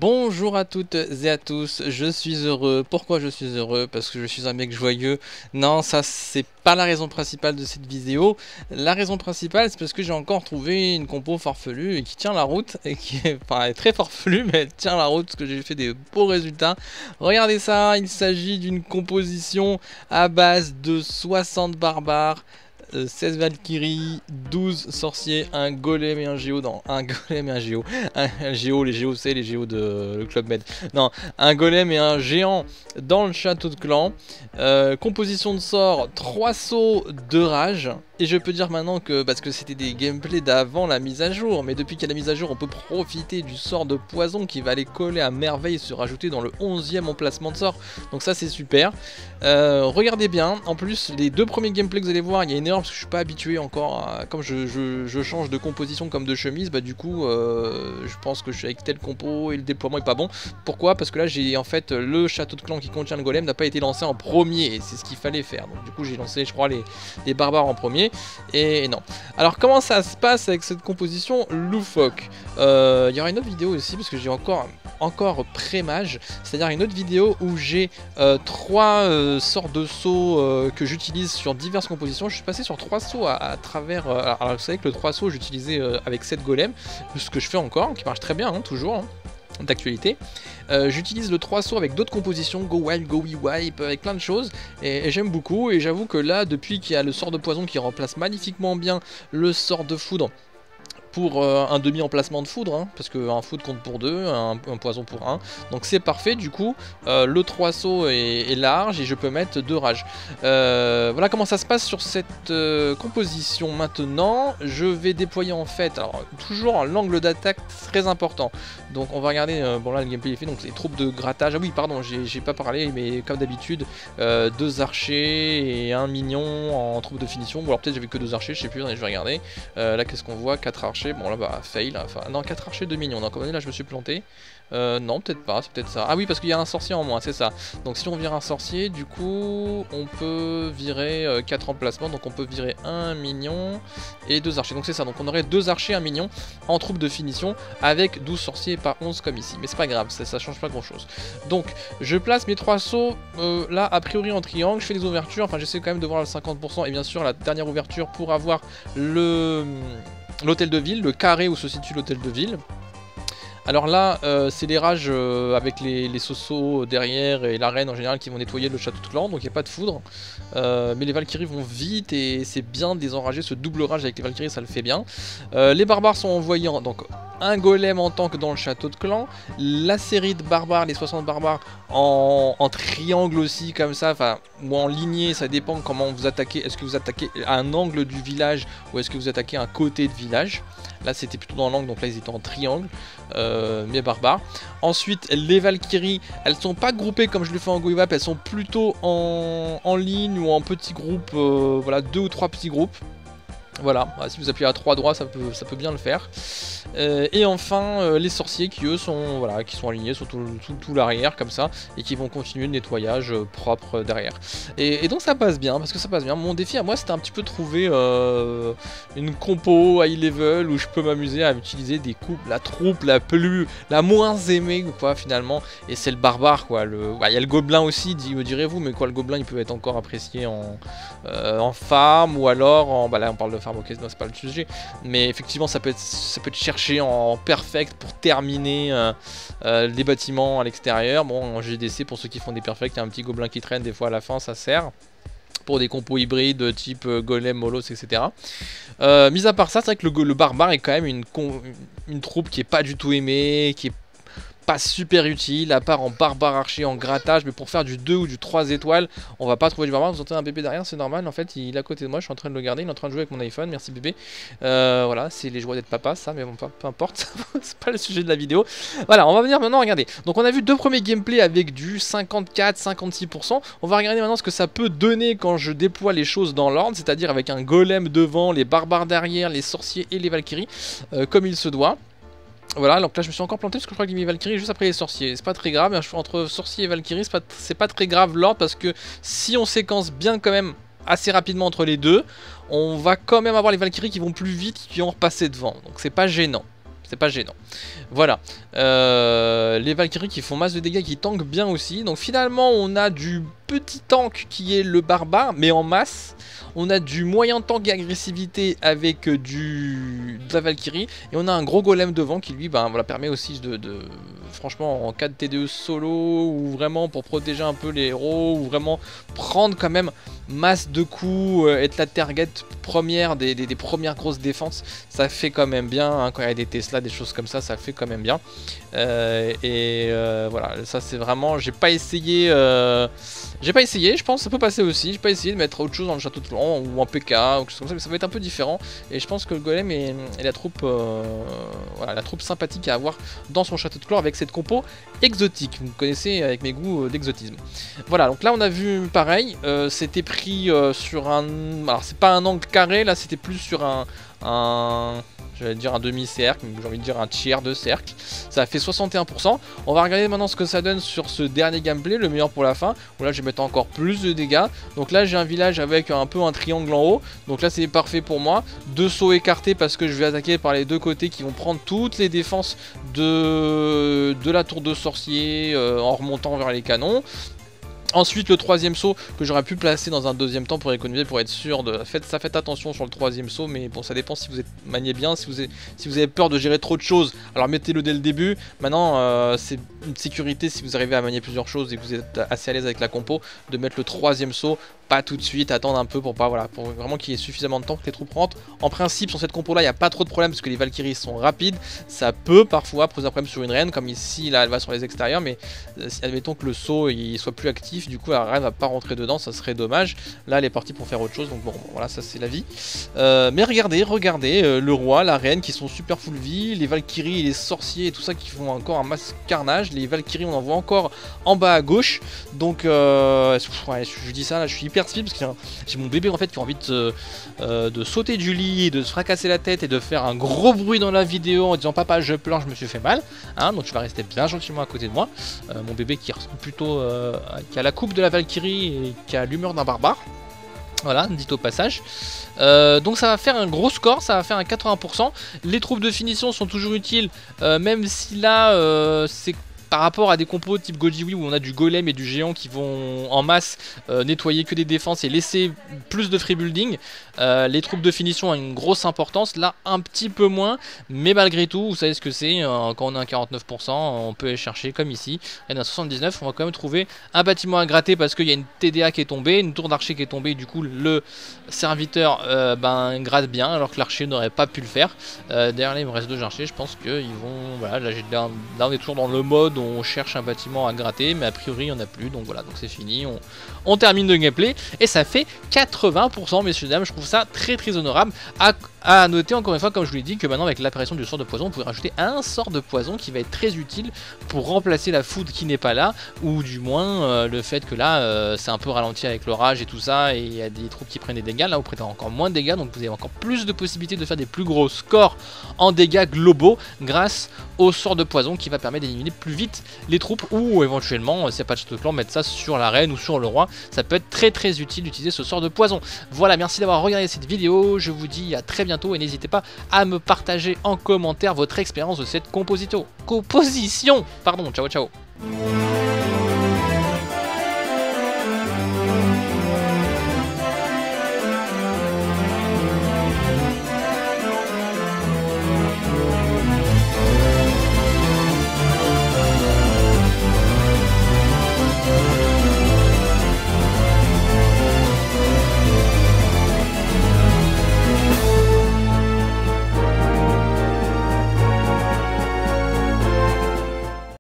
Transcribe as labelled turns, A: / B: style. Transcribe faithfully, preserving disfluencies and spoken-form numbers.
A: Bonjour à toutes et à tous, je suis heureux. Pourquoi je suis heureux? Parce que je suis un mec joyeux. Non, ça c'est pas la raison principale de cette vidéo. La raison principale c'est parce que j'ai encore trouvé une compo farfelue et qui tient la route. Et qui est, enfin, elle est très farfelue mais elle tient la route parce que j'ai fait des beaux résultats. Regardez ça, il s'agit d'une composition à base de soixante barbares, seize Valkyries, douze sorciers, un golem et un géo, non, un golem et un géo, un, un géo, les géos c'est les géos de le Club Med, non, un golem et un géant dans le château de clan, euh, composition de sort, trois sauts de rage, et je peux dire maintenant que, parce que c'était des gameplays d'avant la mise à jour, mais depuis qu'il y a la mise à jour on peut profiter du sort de poison qui va aller coller à merveille et se rajouter dans le onzième emplacement de sort, donc ça c'est super. Euh, regardez bien, en plus les deux premiers gameplays que vous allez voir, il y a une erreur parce que je suis pas habitué encore à, comme je, je, je change de composition comme de chemise, bah du coup euh, je pense que je suis avec tel compo et le déploiement est pas bon. Pourquoi? Parce que là j'ai en fait le château de clan qui contient le golem n'a pas été lancé en premier et c'est ce qu'il fallait faire, donc du coup j'ai lancé je crois les, les barbares en premier et, et non. Alors comment ça se passe avec cette composition loufoque? euh, Il y aura une autre vidéo aussi parce que j'ai encore encore pré-mage, c'est-à-dire une autre vidéo où j'ai euh, trois euh, sortes de sauts euh, que j'utilise sur diverses compositions. Je suis passé sur trois sauts à, à travers, euh, alors vous savez que le trois sauts j'utilisais euh, avec sept golems, ce que je fais encore, qui marche très bien, hein, toujours, hein, d'actualité. Euh, j'utilise le trois sauts avec d'autres compositions, Go Wild, Go We Wipe, avec plein de choses, et, et j'aime beaucoup, et j'avoue que là, depuis qu'il y a le sort de poison qui remplace magnifiquement bien le sort de foudre, pour euh, un demi-emplacement de foudre, hein, parce qu'un foudre compte pour deux, un, un poison pour un, donc c'est parfait, du coup, euh, le trois sauts est, est large et je peux mettre deux rages. Euh, voilà comment ça se passe sur cette euh, composition. Maintenant, je vais déployer en fait, alors toujours l'angle d'attaque très important, donc on va regarder, euh, bon là le gameplay est fait, donc les troupes de grattage, ah oui pardon, j'ai pas parlé, mais comme d'habitude, euh, deux archers et un mignon en troupe de finition, ou alors peut-être j'avais que deux archers, je sais plus, je vais regarder, euh, là qu'est-ce qu'on voit, quatre archers. Bon là bah fail, enfin non quatre archers deux mignons, donc là je me suis planté, euh, non peut-être pas, c'est peut-être ça, ah oui parce qu'il y a un sorcier en moins, c'est ça, donc si on vire un sorcier du coup on peut virer euh, quatre emplacements, donc on peut virer un mignon et deux archers, donc c'est ça, donc on aurait deux archers, un mignon en troupe de finition avec douze sorciers par onze comme ici, mais c'est pas grave, ça, ça change pas grand chose. Donc je place mes trois sauts euh, là a priori en triangle, je fais des ouvertures, enfin j'essaie quand même de voir le cinquante pour cent et bien sûr la dernière ouverture pour avoir le... l'hôtel de ville, le carré où se situe l'hôtel de ville. Alors là, euh, c'est les rages euh, avec les, les sosos derrière et la reine en général qui vont nettoyer le château de clan, donc il n'y a pas de foudre. Euh, mais les Valkyries vont vite et c'est bien de les enrager, ce double rage avec les Valkyries ça le fait bien. Euh, les barbares sont envoyés, en, donc un golem en tank dans le château de clan, la série de barbares, les soixante barbares en, en triangle aussi comme ça, enfin ou en lignée, ça dépend comment vous attaquez, est-ce que vous attaquez à un angle du village ou est-ce que vous attaquez à un côté de village. Là c'était plutôt dans l'angle, donc là ils étaient en triangle, euh, mes barbares. Ensuite les Valkyries, elles sont pas groupées comme je le fais en Goivap, elles sont plutôt en, en ligne ou en petits groupes, euh, voilà, deux ou trois petits groupes. Voilà, si vous appuyez à trois droits ça peut, ça peut bien le faire. Euh, et enfin euh, les sorciers qui eux sont, voilà, qui sont alignés sur tout, tout, tout l'arrière comme ça et qui vont continuer le nettoyage euh, propre derrière. Et, et donc ça passe bien, parce que ça passe bien. Mon défi à moi c'était un petit peu de trouver euh, une compo high level où je peux m'amuser à utiliser des coupes, la troupe la plus, la moins aimée quoi finalement, et c'est le barbare quoi. Le, bah, y a le gobelin aussi, me direz-vous, mais quoi le gobelin il peut être encore apprécié en, euh, en farm ou alors en, bah là on parle de farm, ok non c'est pas le sujet, mais effectivement ça peut être, ça peut être cherché en perfect pour terminer euh, euh, les bâtiments à l'extérieur. Bon en G D C pour ceux qui font des perfects, il y a un petit gobelin qui traîne des fois à la fin, ça sert pour des compos hybrides type euh, golem, molos, et cetera. Euh, mis à part ça, c'est vrai que le, le barbare est quand même une, une troupe qui est pas du tout aimée, qui est pas super utile, à part en barbare archer, en grattage, mais pour faire du deux ou du trois étoiles, on va pas trouver du barbare. Vous entendez un bébé derrière, c'est normal, en fait il est à côté de moi, je suis en train de le garder, il est en train de jouer avec mon iPhone, merci bébé. Euh, voilà, c'est les joies d'être papa ça, mais bon, peu, peu importe, c'est pas le sujet de la vidéo. Voilà, on va venir maintenant regarder. Donc on a vu deux premiers gameplays avec du cinquante-quatre à cinquante-six pour cent, on va regarder maintenant ce que ça peut donner quand je déploie les choses dans l'ordre, c'est-à-dire avec un golem devant, les barbares derrière, les sorciers et les Valkyries, euh, comme il se doit. Voilà, donc là je me suis encore planté parce que je crois que j'ai mis Valkyrie juste après les sorciers. C'est pas très grave, entre sorciers et Valkyrie, c'est pas, pas très grave l'ordre parce que si on séquence bien quand même assez rapidement entre les deux, on va quand même avoir les Valkyries qui vont plus vite, qui vont repasser devant. Donc c'est pas gênant. c'était pas gênant. Voilà, euh, les Valkyries qui font masse de dégâts, qui tankent bien aussi. Donc finalement on a du petit tank qui est le barbare, mais en masse. On a du moyen tank et agressivité avec du de la Valkyrie. Et on a un gros golem devant qui lui ben, voilà, permet aussi de, de... Franchement en cas de T D E solo, ou vraiment pour protéger un peu les héros, ou vraiment prendre quand même masse de coups, euh, être la target première des, des, des premières grosses défenses, ça fait quand même bien, hein, quand il y a des Tesla, des choses comme ça, ça fait quand même bien. Euh, et euh, voilà, ça c'est vraiment, j'ai pas essayé, euh, j'ai pas essayé, je pense que ça peut passer aussi, j'ai pas essayé de mettre autre chose dans le château de clan, ou en P K, ou quelque chose comme ça, mais ça va être un peu différent, et je pense que le golem est, est la troupe, euh, voilà, la troupe sympathique à avoir dans son château de clan avec cette compo exotique, vous me connaissez avec mes goûts d'exotisme. Voilà, donc là on a vu pareil, euh, c'était pris euh, sur un, alors c'est pas un angle carré, là c'était plus sur un, un j'allais dire un demi-cercle, j'ai envie de dire un tiers de cercle, ça a fait soixante et un pour cent. On va regarder maintenant ce que ça donne sur ce dernier gameplay, le meilleur pour la fin, où là je vais mettre encore plus de dégâts. Donc là j'ai un village avec un peu un triangle en haut, donc là c'est parfait pour moi. Deux sauts écartés parce que je vais attaquer par les deux côtés qui vont prendre toutes les défenses de, de la tour de sorcier euh, en remontant vers les canons. Ensuite le troisième saut que j'aurais pu placer dans un deuxième temps pour économiser, pour être sûr de... Faites, ça faites attention sur le troisième saut, mais bon ça dépend si vous êtes maniez bien, si vous avez, si vous avez peur de gérer trop de choses, alors mettez-le dès le début. Maintenant euh, c'est une sécurité si vous arrivez à manier plusieurs choses et que vous êtes assez à l'aise avec la compo, de mettre le troisième saut, pas tout de suite, attendre un peu pour pas voilà, pour vraiment qu'il y ait suffisamment de temps que les troupes rentrent. En principe sur cette compo là il n'y a pas trop de problème parce que les Valkyries sont rapides, ça peut parfois poser un problème sur une reine, comme ici là elle va sur les extérieurs, mais euh, admettons que le saut il soit plus actif, du coup la reine va pas rentrer dedans, ça serait dommage. Là elle est partie pour faire autre chose, donc bon voilà, ça c'est la vie. Euh, mais regardez, regardez, euh, le roi, la reine qui sont super full vie, les Valkyries et les sorciers et tout ça qui font encore un masse carnage. Les Valkyries on en voit encore en bas à gauche, donc euh, ouais, je, je dis ça là, je suis hyper speed parce que j'ai mon bébé en fait qui a envie de, euh, de sauter du lit, de se fracasser la tête et de faire un gros bruit dans la vidéo en disant papa je pleure, je me suis fait mal, hein, donc tu vas rester bien gentiment à côté de moi. Euh, mon bébé qui ressemble plutôt euh, qui a la coupe de la Valkyrie et qui a l'humeur d'un barbare. Voilà, dit au passage. Euh, donc ça va faire un gros score, ça va faire un quatre-vingts pour cent. Les troupes de finition sont toujours utiles, euh, même si là euh, c'est par rapport à des compos type Gojiwi où on a du golem et du géant qui vont en masse euh, nettoyer que des défenses et laisser plus de free building. Euh, les troupes de finition ont une grosse importance, là un petit peu moins, mais malgré tout, vous savez ce que c'est, euh, quand on a un quarante-neuf pour cent, on peut aller chercher comme ici. Et dans soixante-dix-neuf, on va quand même trouver un bâtiment à gratter parce qu'il y a une T D A qui est tombée, une tour d'archer qui est tombée, et du coup le serviteur euh, ben, gratte bien alors que l'archer n'aurait pas pu le faire. Euh, derrière là, il me reste deux archers, je pense qu'ils vont... Voilà, là, là, là on est toujours dans le mode où on cherche un bâtiment à gratter, mais a priori il n'y en a plus, donc voilà, donc c'est fini, on, on termine le gameplay, et ça fait quatre-vingts pour cent messieurs dames, je trouve ça très très honorable. À, à noter encore une fois, comme je vous l'ai dit, que maintenant avec l'apparition du sort de poison, on peut rajouter un sort de poison qui va être très utile pour remplacer la foudre qui n'est pas là, ou du moins euh, le fait que là euh, c'est un peu ralenti avec l'orage et tout ça, et il y a des troupes qui prennent des dégâts, là vous prenez encore moins de dégâts, donc vous avez encore plus de possibilités de faire des plus gros scores en dégâts globaux grâce au sort de poison qui va permettre d'éliminer plus vite les troupes, ou éventuellement si c'est pas de château de clan, mettre ça sur la reine ou sur le roi, ça peut être très très utile d'utiliser ce sort de poison. Voilà, merci d'avoir regardé cette vidéo, je vous dis à très bientôt et n'hésitez pas à me partager en commentaire votre expérience de cette composito composition. Pardon, ciao ciao.